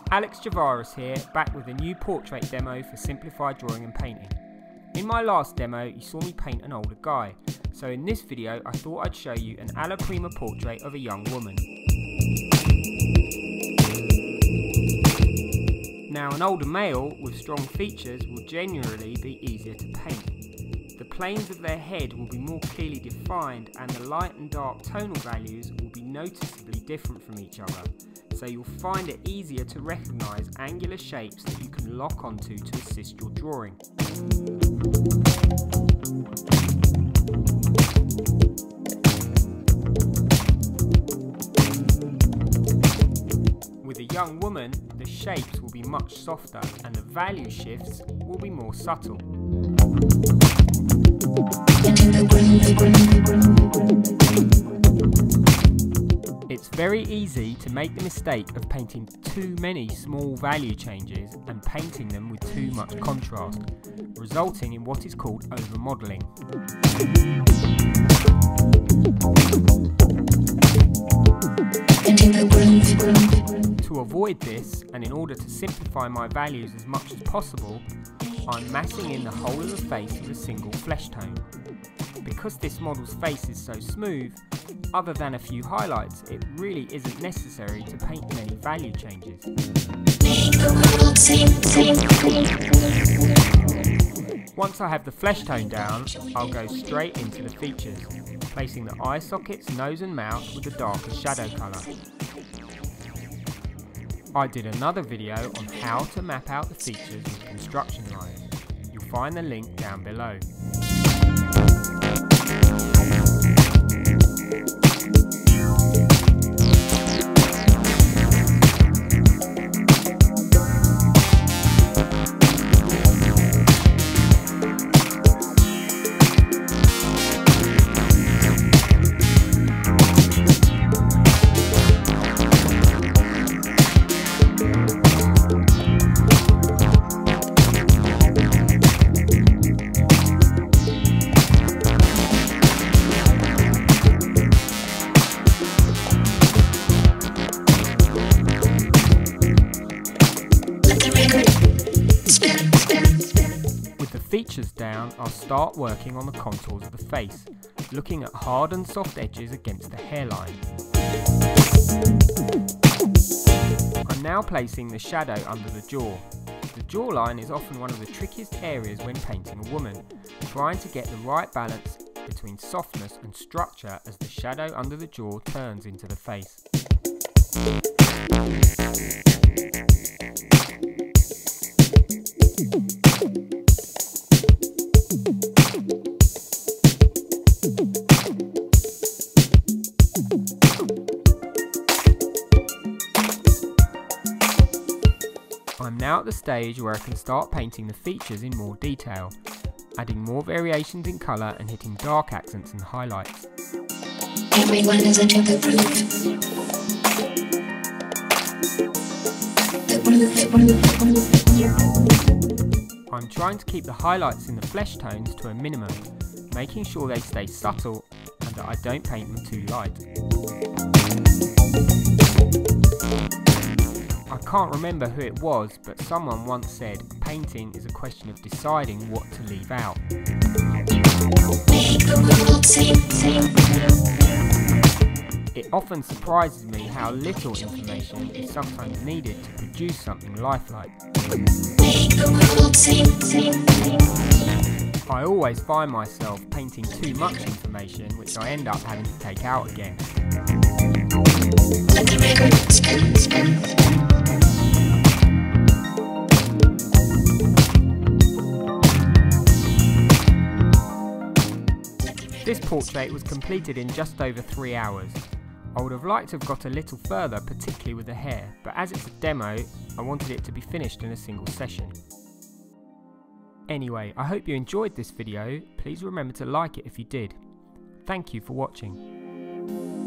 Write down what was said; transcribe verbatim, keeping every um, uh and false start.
Alex Tzavaras here, back with a new portrait demo for simplified drawing and painting. In my last demo you saw me paint an older guy, so in this video I thought I'd show you an alla prima portrait of a young woman. Now an older male with strong features will generally be easier to paint. The planes of their head will be more clearly defined and the light and dark tonal values will be noticeably different from each other. So you'll find it easier to recognise angular shapes that you can lock onto to assist your drawing. With a young woman, the shapes will be much softer and the value shifts will be more subtle. It's very easy to make the mistake of painting too many small value changes and painting them with too much contrast, resulting in what is called over-modelling. To avoid this, and in order to simplify my values as much as possible, I'm massing in the whole of the face with a single flesh tone. Because this model's face is so smooth, other than a few highlights, it really isn't necessary to paint many value changes. Once I have the flesh tone down, I'll go straight into the features, placing the eye sockets, nose and mouth with the darker shadow colour. I did another video on how to map out the features with construction lines. You'll find the link down below. With the features down, I'll start working on the contours of the face, looking at hard and soft edges against the hairline. I'm now placing the shadow under the jaw. The jawline is often one of the trickiest areas when painting a woman, trying to get the right balance between softness and structure as the shadow under the jaw turns into the face. I'm now at the stage where I can start painting the features in more detail, adding more variations in colour and hitting dark accents and highlights. Everyone is under the roof. The roof, the roof, the roof. I'm trying to keep the highlights in the flesh tones to a minimum, making sure they stay subtle and that I don't paint them too light. I can't remember who it was, but someone once said, painting is a question of deciding what to leave out. It often surprises me how little information is sometimes needed to produce something lifelike. I always find myself painting too much information, which I end up having to take out again. This portrait was completed in just over three hours. I would have liked to have got a little further, particularly with the hair, but as it's a demo, I wanted it to be finished in a single session. Anyway, I hope you enjoyed this video. Please remember to like it if you did. Thank you for watching.